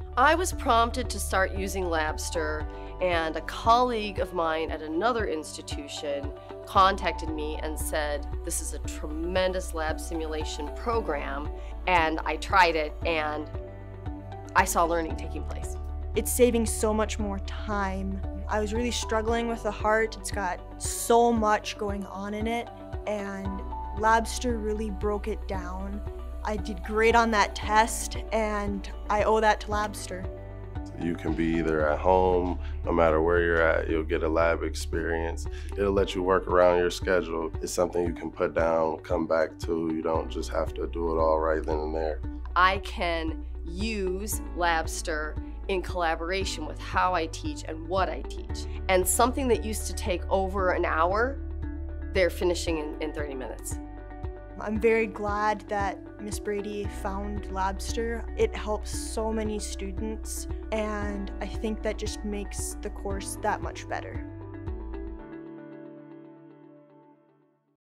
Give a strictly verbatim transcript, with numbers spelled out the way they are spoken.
I was prompted to start using Labster, and a colleague of mine at another institution contacted me and said, this is a tremendous lab simulation program, and I tried it and I saw learning taking place. It's saving so much more time. I was really struggling with the heart. It's got so much going on in it, and Labster really broke it down. I did great on that test, and I owe that to Labster. You can be either at home, no matter where you're at, you'll get a lab experience. It'll let you work around your schedule. It's something you can put down, come back to. You don't just have to do it all right then and there. I can use Labster in collaboration with how I teach and what I teach. And something that used to take over an hour, they're finishing in, in thirty minutes. I'm very glad that Miss Brady found Labster. It helps so many students, and I think that just makes the course that much better.